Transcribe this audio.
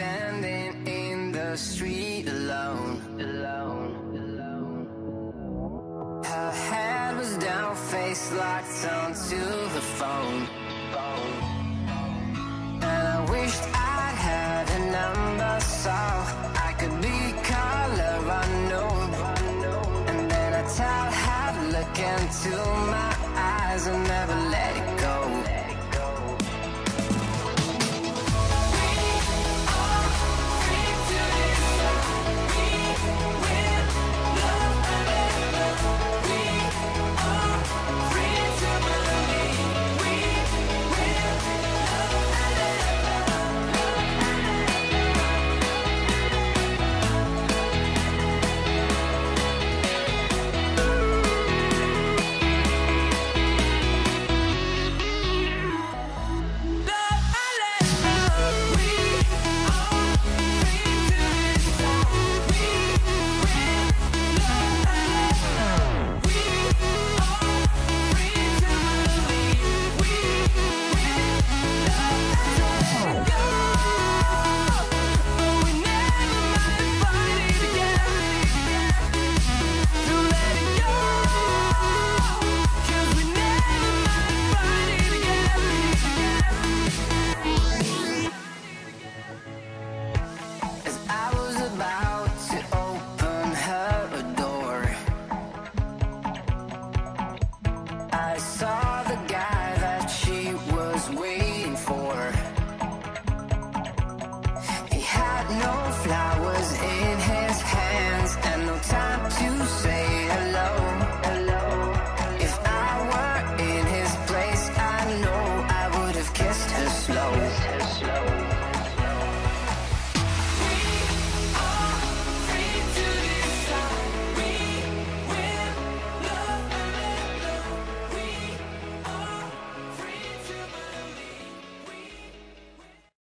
standing in the street alone. Her head was down, face locked onto the phone. And I wished I had a number so I could be color unknown. And then I tell her, look into my eyes and never let